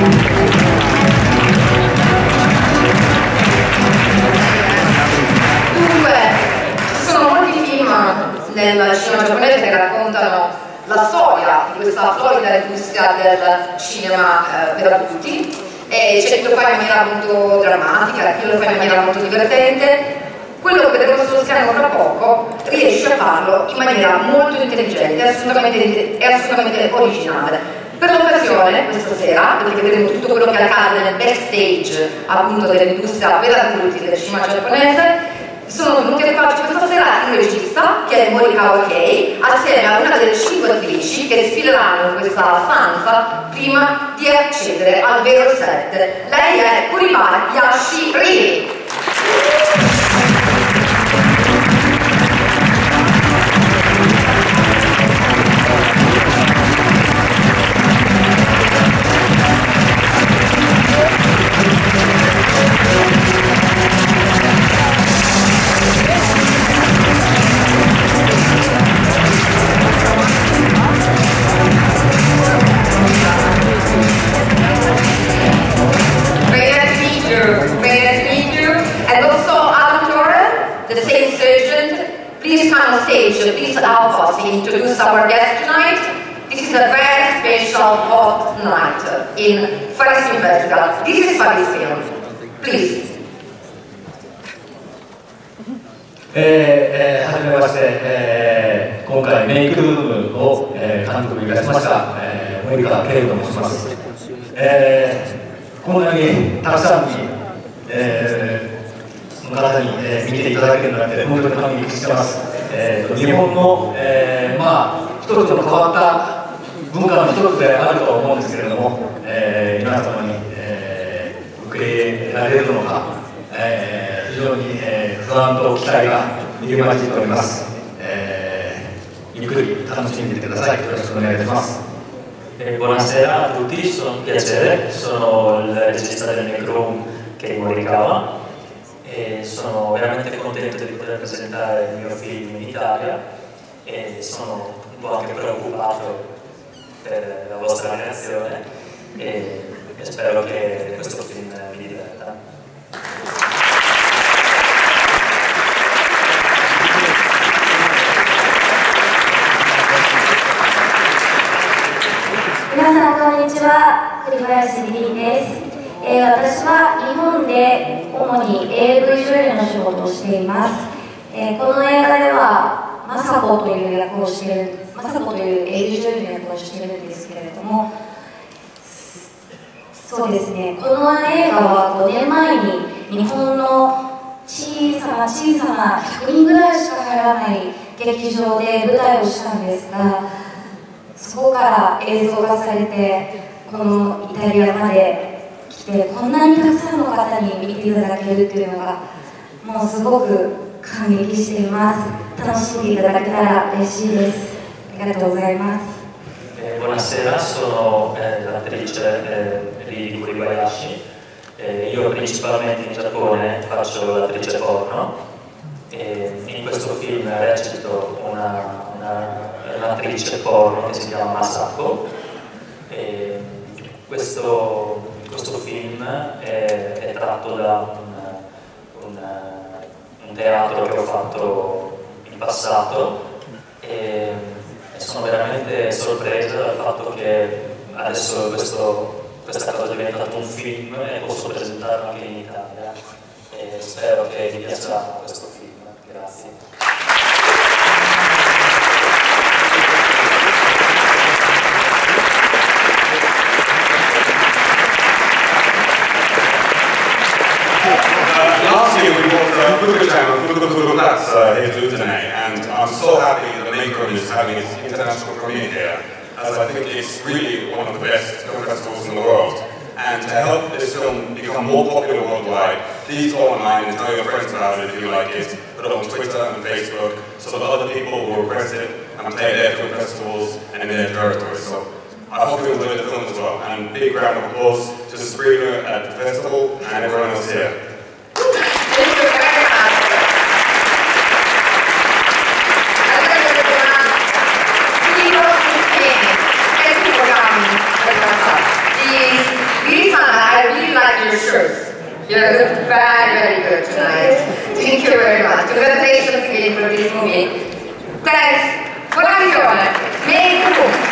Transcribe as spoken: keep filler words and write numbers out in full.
nel cinema giapponese che raccontano la storia di questa florida industria del cinema eh, per adulti, e c'è chi lo fa in maniera molto drammatica, chi lo fa in maniera molto divertente. Quello che vedremo sullo schermo tra poco riesce a farlo in maniera molto intelligente e assolutamente, è assolutamente originale. Per l'occasione, questa sera, perché vedremo tutto quello che accade nel backstage appunto dell'industria per adulti del cinema giapponese, sono venuti a farci questa sera il regista, che è Morikawa Kei, assieme a una delle cinque attrici che sfileranno in questa stanza prima di accedere al vero set. Lei è Kuribayashi Rii. Please come on stage, please help us introduce our guest tonight. This is a very special hot night in Paris Film Festival. This is Paris Film. Please. えー、はじめまして、えー、今回メイクルームを、えー、監督いたしました、えー、森川圭と申します。えー、こんなにたくさんに、えーその方に、えー、見ていただけるなんて本当に感激してます。えー、と日本の、えー、まあ一つの変わった文化の一つであると思うんですけれども、えー、皆様に、えー、受け入れられるのか、えー、非常に、えー、不安と期待が入り混じっております。えー、ゆっくり楽しんでいってください。よろしくお願いいたします。 Eh, buonasera a tutti, sono un piacere, sono il regista del Necroom Kei Morikawa. E sono veramente contento di poter presentare il mio film in Italia e sono un po' anche preoccupato per la vostra reazione e spero che questo film vi diverta. Minasan, konnichiwa. Kuribayashi Rii desu. えー、私は日本で主に エーブイ 女優の仕事をしています。えー、この映画ではマサコという役をしているマサコという エーブイ 女優の役をしているんですけれども、そうですね、この映画はごねんまえに日本の小さな小さなひゃくにんぐらいしか入らない劇場で舞台をしたんですが、そこから映像化されてこのイタリアまででこんなにたくさんの方に見ていただけるというのがもうすごく感激しています。楽しんでいただけたら嬉しいです。ありがとうございます。 Eh, buonasera, sono eh, l'attrice eh, Rii Kuribayashi. Eh, io principalmente in Giappone faccio l'attrice porno e in questo film recito una, una, un'attrice porno che si chiama Masako. E questo Questo film è, è tratto da un, un, un teatro che ho fatto in passato e, e sono veramente sorpreso dal fatto che adesso questo, questa cosa è diventata un film e posso presentarlo anche in Italia e spero che vi piacerà questo film. Grazie. Last year we brought uh, Fukuchan and Fukufukuratsu uh, here to Utenay, and I'm so happy that Makeroom is having its international premiere here, as I think it's really one of the best film festivals in the world. And to help this film become more popular worldwide, please go online and tell your friends about it if you like it. Put it on Twitter and Facebook so that other people will request it and play their film festivals and in their territories. So I hope you enjoy the film as well. And a big round of applause to Sabrina at the festival and everyone else here. Di You look very, very good tonight. Thank you very much. Congratulations again for this movie. Thanks. Buona visione. Make